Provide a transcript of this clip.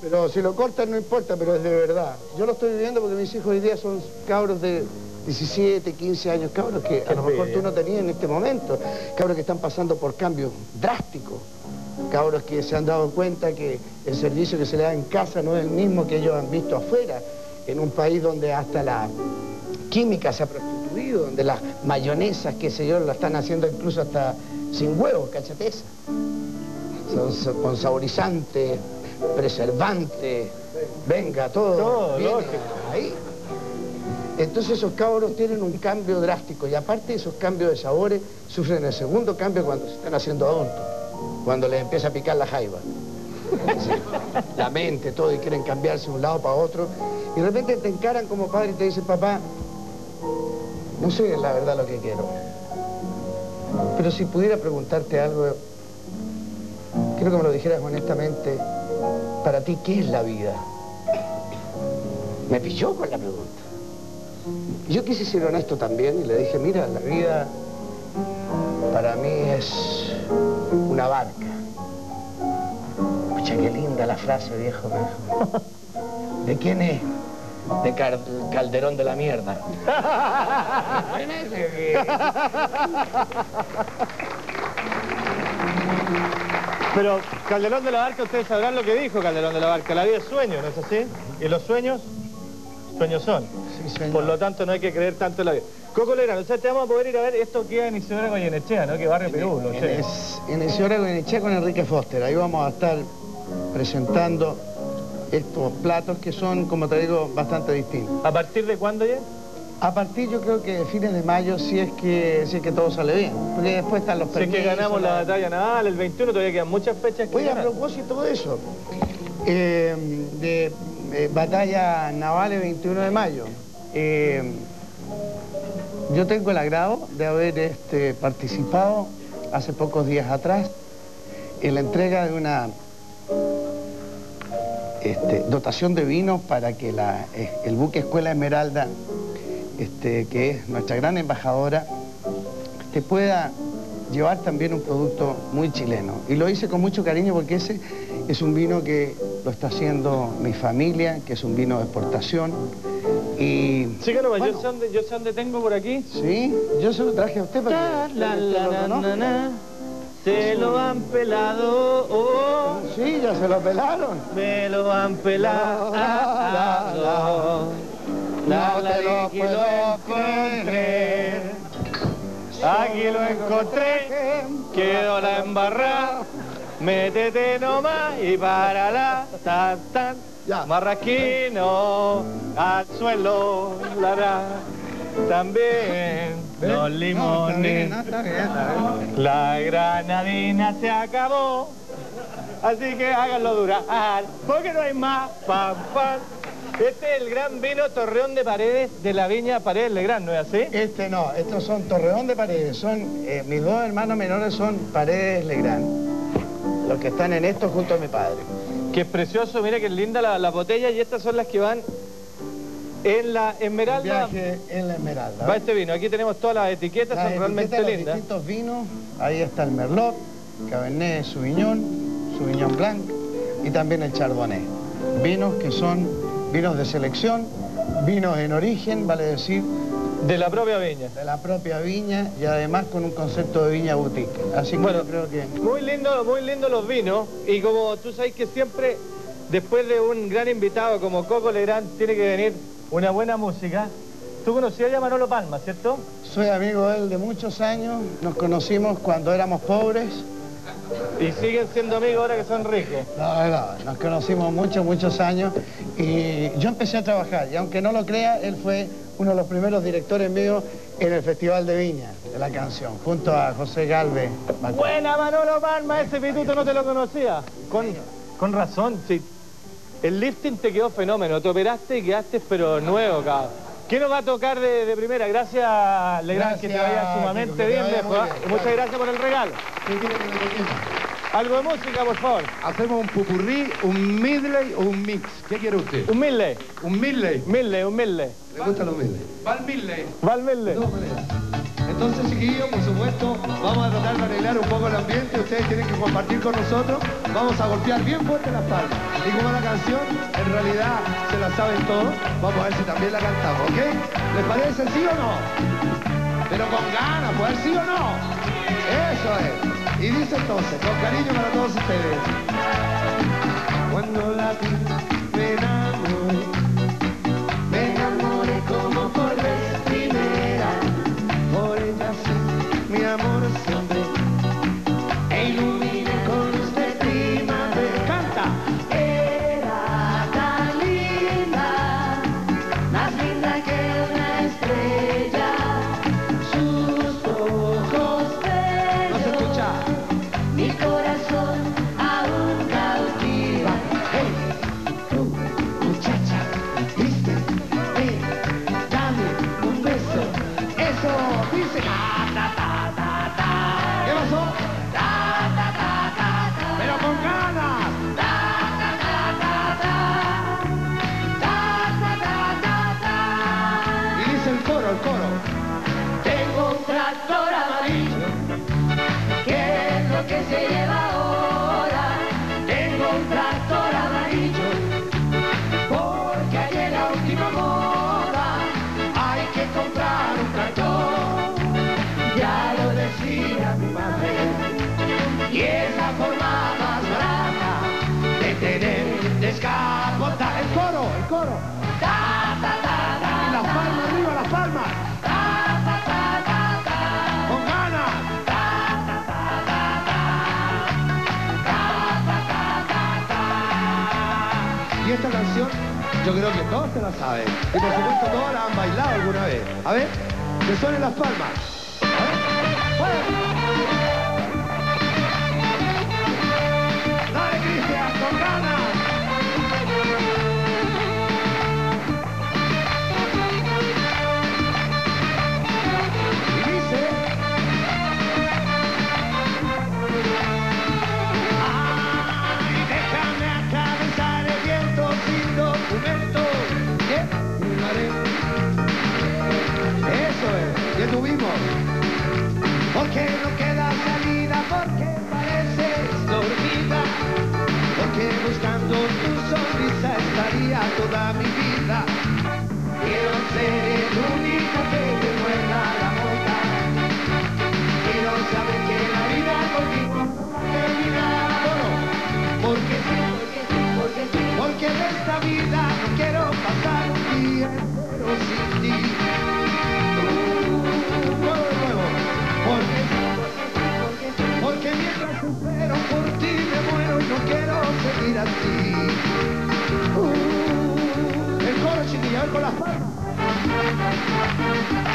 Pero si lo cortan no importa, pero es de verdad. Yo lo estoy viviendo porque mis hijos hoy día son cabros de 17, 15 años, cabros que a lo mejor tú no tenías en este momento, cabros que están pasando por cambios drásticos, cabros que se han dado cuenta que el servicio que se le da en casa no es el mismo que ellos han visto afuera, en un país donde hasta la química se ha prostituido, donde las mayonesas, qué sé yo, la están haciendo incluso hasta sin huevos, cáchate esa. Son con saborizantes, preservantes, venga, todo viene ahí. Entonces esos cabros tienen un cambio drástico y aparte de esos cambios de sabores, sufren el segundo cambio cuando se están haciendo adultos, cuando les empieza a picar la jaiba. La mente, todo, y quieren cambiarse de un lado para otro. Y de repente te encaran como padre y te dicen, papá, no sé la verdad lo que quiero. Pero si pudiera preguntarte algo, quiero que me lo dijeras honestamente, para ti, ¿qué es la vida? Me pilló con la pregunta. Yo quise ser honesto también y le dije, mira, la vida para mí es una barca. Pucha, qué linda la frase, viejo. ¿De quién es? De Calderón de la mierda. Pero Calderón de la Barca, ustedes sabrán lo que dijo Calderón de la Barca. La vida es sueño, ¿no es así? Y los sueños, sueños son. Sí, señor. Por lo tanto, no hay que creer tanto en la vida. Coco Legrand, o sea, te vamos a poder ir a ver esto que en Isidora Goyenechea, ¿no? Que barrio Perú, lo sé. En Isidora Goyenechea con Enrique Foster. Ahí vamos a estar presentando estos platos que son, como te digo, bastante distintos. ¿A partir de cuándo ya? A partir, yo creo que de fines de mayo, si es que todo sale bien. Porque después están los permisos. Si es que ganamos la batalla naval, el 21, todavía quedan muchas fechas que Oye, a ganar. propósito de eso, batalla naval el 21 de mayo, yo tengo el agrado de haber participado hace pocos días atrás en la entrega de una dotación de vinos para que el buque Escuela Esmeralda, que es nuestra gran embajadora, pueda llevar también un producto muy chileno. Y lo hice con mucho cariño porque ese es un vino que lo está haciendo mi familia, que es un vino de exportación. Y Sí, que no, bueno, yo sé dónde tengo por aquí. sí, yo se lo traje a usted para que usted lo conozca. Se lo han pelado, oh, Sí, ya se lo pelaron. me lo han pelado. No te lo puedo creer. Aquí lo encontré, quedó la embarrada, métete nomás y párala, tan, tan, Ya. marraquino, al suelo, también los limones, Está bien. la granadina se acabó, así que háganlo durar, porque no hay más, pam, pam. Este es el gran vino Torreón de Paredes de la viña Paredes Legrand, ¿no es así? No, estos son Torreón de Paredes, mis dos hermanos menores son Paredes Legrand, los que están en esto junto a mi padre. Que es precioso, mira que linda la botella, y estas son las que van en la Esmeralda. Viaje en la Esmeralda. Va este vino, aquí tenemos todas las etiquetas, son realmente Los lindas. distintos vinos, ahí está el Merlot, Cabernet Sauvignon Blanc y también el Chardonnay. Vinos que son vinos de selección, vinos en origen, vale decir, De la propia viña. de la propia viña y además con un concepto de viña boutique. Así que Bueno, yo creo que... muy lindo los vinos, y como tú sabes que siempre, después de un gran invitado como Coco Legrand, tiene que venir una buena música. Tú conocías ya a Manolo Palma, ¿cierto? Soy amigo de él de muchos años, nos conocimos cuando éramos pobres. Y siguen siendo amigos ahora que son ricos. No, nos conocimos muchos años y yo empecé a trabajar y aunque no lo crea, él fue uno de los primeros directores míos en el Festival de Viña, de la canción, junto a José Galvez. Buena Manolo Palma, ese pituto no te lo conocía. Con razón, sí. El lifting te quedó fenómeno, te operaste y quedaste pero nuevo, cabrón. ¿Qué nos va a tocar de primera? Gracias, Legrand, que te vaya sumamente Kiko, que te bien, vaya viejo. muy ¿Ah? bien, Y muchas gracias por el regalo. Algo de música, por favor. Hacemos un pupurrí, un medley o un mix. ¿Qué quiere usted? Un Midley. ¿Un medley? Un Midley. ¿Le gustan los medley? Va el medley. Va el Midley. De dos maneras. Entonces, chiquillos, por supuesto, vamos a tratar de arreglar un poco el ambiente. Ustedes tienen que compartir con nosotros. Vamos a golpear bien fuerte las palmas. Y como la canción, en realidad, se la saben todos, vamos a ver si también la cantamos, ¿ok? ¿Les parece sí o no? Pero con ganas, ¿puede sí o no? Eso es. Y dice entonces, con cariño para todos ustedes. Cuando la vi, me enamoré como por vez primera. Por ella sí, mi amor siempre, e iluminé con luz de primavera. ¡Canta! Era tan linda, más linda que una estrella. Sus ojos verdes, No se escucha. mi corazón aún cautiva. ¡Hey! Tú, muchacha, viste, ven, dame un beso. ¡Eso! ¡Dice! ¿Qué pasó? ¡Pero con ganas! Y dice el coro, el coro. Tengo un tractor amarillo, ¿qué es lo que se lleva ahora? Tengo un tractor amarillo, porque hay en la última moda, hay que comprar un tractor, ya lo decía mi madre, y es la forma más barata de tener descapotable. El coro, el coro. Y las palmas arriba, las palmas. Con ganas. Y esta canción, yo creo que todos se la saben. Y por supuesto todos la han bailado alguna vez. A ver, que suenen las palmas. A ver, ¡fuera! Dale, Cristian, con ganas. Y dice... Ay, déjame atravesar el viento sin documento. ¿Qué? Firmaré. Eso es, ¿qué tuvimos? Porque no queda salida, porque pareces dormida, porque buscando tu sonrisa estaría toda mi vida. Quiero ser el único que te mueva la boca. Quiero saber que la vida contigo no va a terminar. Porque sí, porque de esta vida no quiero pasar un día entero sin ti. Porque mientras espero por ti me muero y no quiero seguir así. El coro, chiquilla, a ver con las palmas.